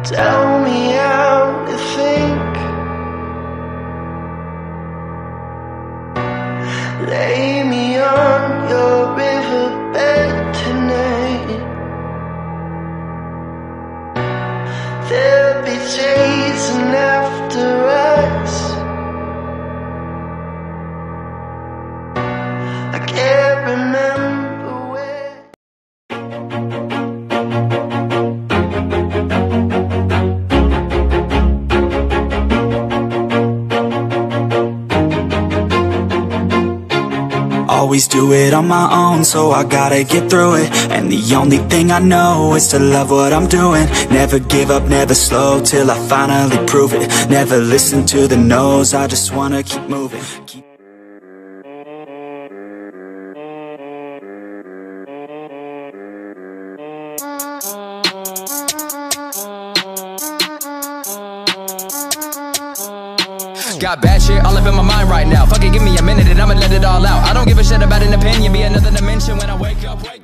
Tell me how to think. Lay me on your riverbed tonight. There'll be chasing after us. I can't remember where. Always do it on my own, so I gotta get through it. And the only thing I know is to love what I'm doing. Never give up, never slow, till I finally prove it. Never listen to the no's, I just wanna keep moving. Got bad shit all up in my mind right now. Fuck it, give me a minute and I'ma let it all out. I don't give a shit about an opinion, be another dimension when I wake up.